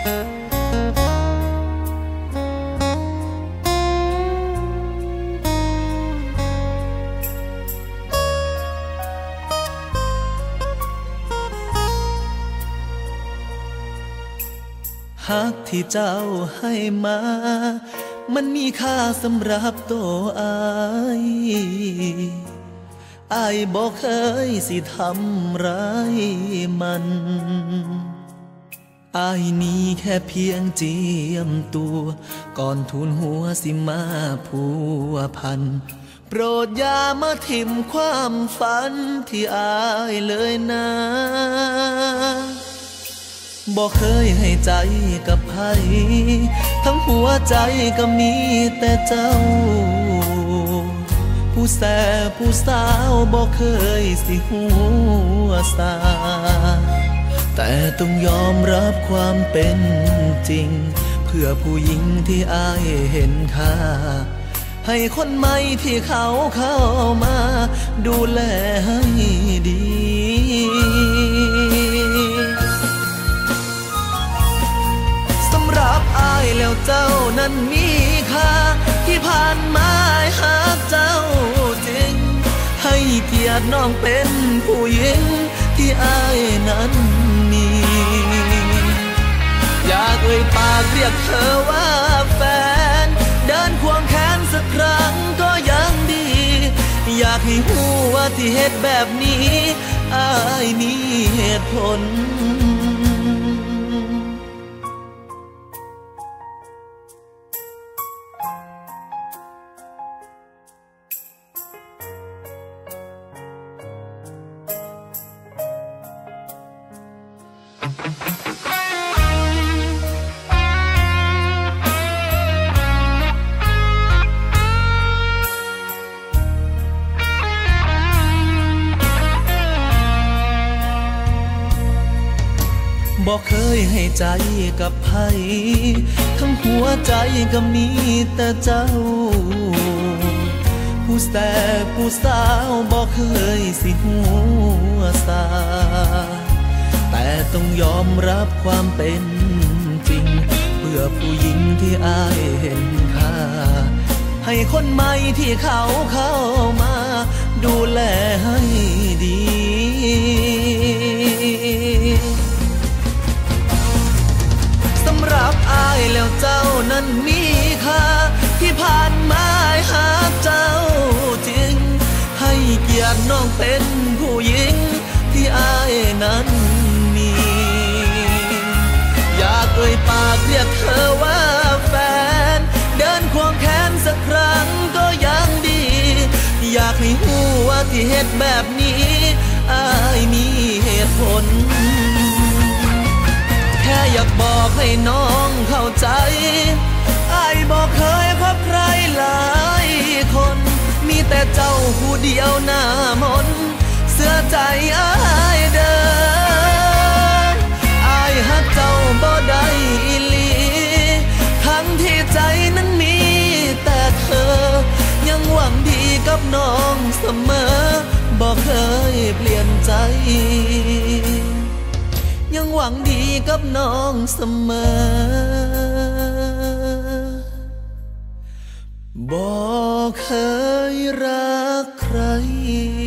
ฮักที่เจ้าให้มามันมีค่าสำหรับตัวอายบอกเคยสิทำร้ายมันอายนี้แค่เพียงเจียมตัวก่อนทูลหัวสิมาผัวพันโปรดอย่ามาทิ่มความฝันที่อายเลยนะบอกเคยให้ใจกับใครทั้งหัวใจก็มีแต่เจ้าผู้แส่ผู้สาวบอกเคยสิหัวสาแต่ต้องยอมรับความเป็นจริงเพื่อผู้หญิงที่อายเห็นค่าให้คนใหม่ที่เขาเข้ามาดูแลให้ดีสำหรับอายแล้วเจ้านั้นมีค่าที่ผ่านมาหาเจ้าจริงให้เกียรติน้องเป็นผู้หญิงที่อายนั้นมีอยากเอ่ยปากเรียกเธอว่าแฟนเดินควงแขนสักครั้งก็ยังดีอยากให้รู้ว่าที่เหตุแบบนี้อายมีเหตุผลบอกเคยให้ใจกับไผทั้งหัวใจก็มีแต่เจ้าผู้แส่ผู้สาวบอกเคยสิหัวสาแต่ต้องยอมรับความเป็นจริงเพื่อผู้หญิงที่อายเห็นค่าให้คนใหม่ที่เขาเข้ามาดูแลให้ดีสำหรับอายแล้วเจ้านั้นมีค่าที่ผ่านมาหาเจ้าจริงให้เกียรติน้องเป็นผู้หญิงที่อายนั้นมีอยากเอ่ยปากเรียกเธอว่าแฟนเดินควงแขนสักครั้งก็ยังดีอยากให้รู้ว่าที่เหตุแบบนี้อายมีเหตุผลแค่อยากบอกให้น้องเข้าใจอายบอกเคยพบใครหลายคนมีแต่เจ้าผู้เดียวหน้ามนเสื้อใจอายเดินอายฮักเจ้าบ่ได้อีหลีทั้งที่ใจนั้นมีแต่เธอยังหวังดีกับน้องเสมอบอกเคยเปลี่ยนใจยังหวังดีกับน้องเสมอบอกเคยรักใคร